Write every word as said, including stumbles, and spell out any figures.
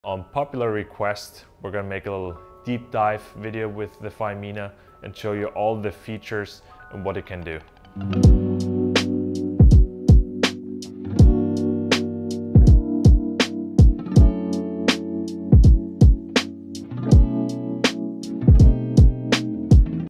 On popular request, we're going to make a little deep dive video with the Faemina and show you all the features and what it can do.